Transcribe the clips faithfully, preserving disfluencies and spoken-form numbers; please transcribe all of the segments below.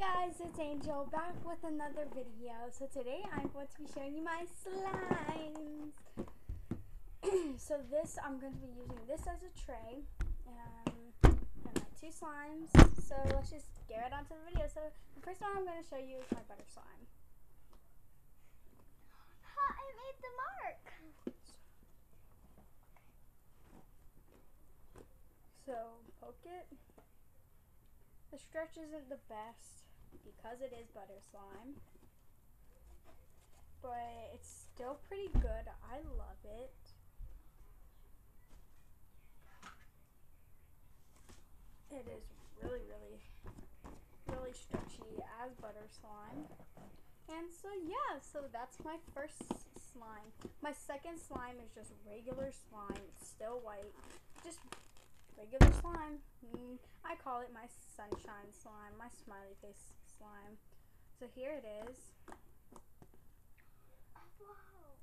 Guys, it's Angel back with another video. So today I'm going to be showing you my slimes. So this, I'm going to be using this as a tray um, and my two slimes. So let's just get right on to the video. So the first one I'm going to show you is my butter slime. Ha, I made the mark. So poke it. The stretch isn't the best because it is butter slime, but it's still pretty good. I love it. It is really, really, really stretchy as butter slime. And so yeah, so that's my first slime. My second slime is just regular slime. It's still white. Just regular slime. Mm, I call it my sunshine slime, my smiley face slime. So here it is. Wow.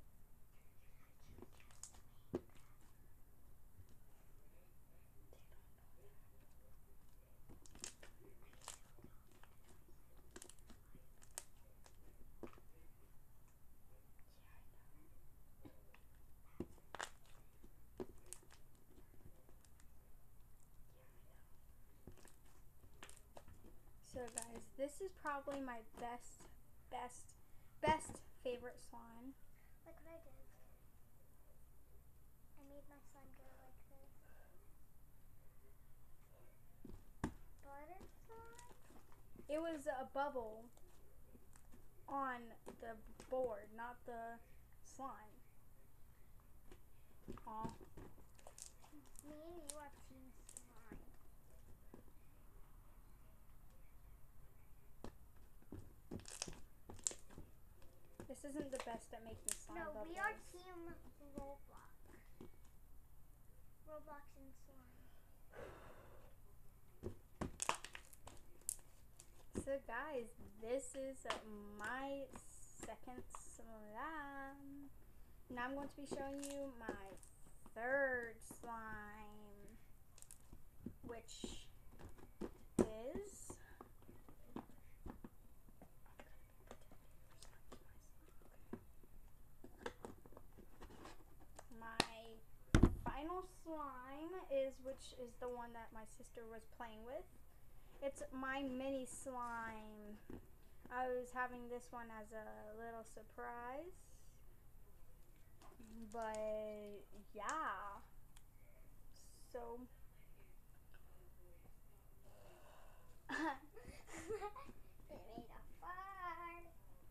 So guys, this is probably my best, best, best favorite slime. Look what I did. I made my slime go like this. Butter slime? It was a bubble on the board, not the slime. Aw. Me and you are team slime. This isn't the best at making slime No, bubbles. we are team Roblox. Roblox and slime. So guys, this is uh, my second slime. Now I'm going to be showing you my third slime, which is my final slime is which is the one that my sister was playing with. It's my mini slime. I was having this one as a little surprise. But yeah. So It made a fart.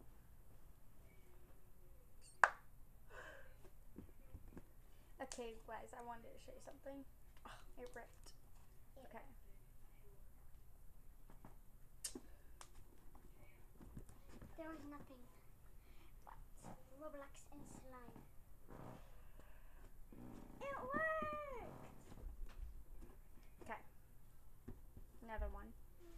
okay guys, I wanted to show you something. Oh, it ripped. Okay. There was nothing but Roblox and slime. It worked! Okay. Another one.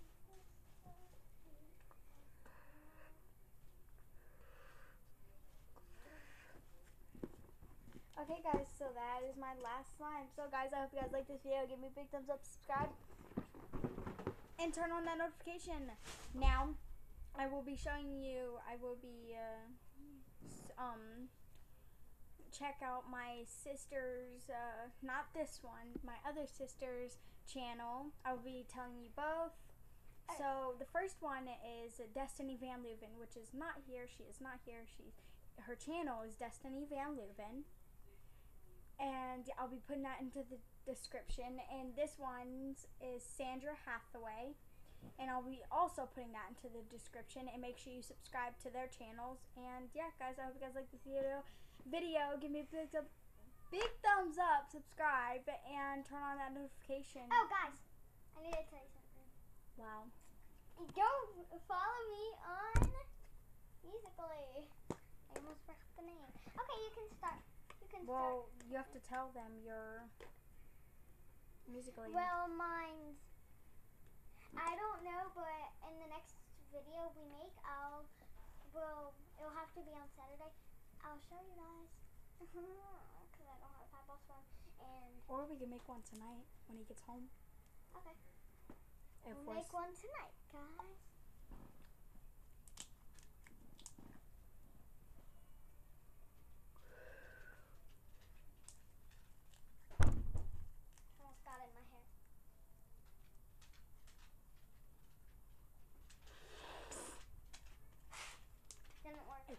Okay guys, so that is my last slime. So guys, I hope you guys like this video. Give me a big thumbs up, subscribe, and turn on that notification. Now, I will be showing you, I will be, uh, um, check out my sister's, uh, not this one, my other sister's channel. I will be telling you both. So the first one is Destiny Van Leuven, which is not here. She is not here. She, her channel is Destiny Van Leuven. And I'll be putting that into the description. And this one is Sandra Hathaway. And I'll be also putting that into the description. And make sure you subscribe to their channels. And yeah, guys, I hope you guys like this video. Video, give me a big, th big thumbs up, subscribe, and turn on that notification. Oh, guys, I need to tell you something. Wow. Go follow me on Musical.ly. I almost forgot the name. Okay, you can start. You can Well, start. you have to tell them your Musical.ly. Well, mine's, I don't know, but in the next video we make, I'll, well, it'll have to be on Saturday. I'll show you guys. Because I don't have Papa's phone. And Or we can make one tonight when he gets home. okay. If We'll we're make s- one tonight, guys.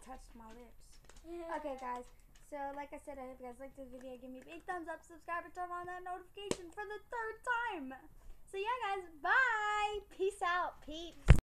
touched my lips. Okay, guys. So, like I said, I hope you guys liked this video. Give me a big thumbs up, subscribe, and turn on that notification for the third time. So, yeah, guys. Bye. Peace out, peeps.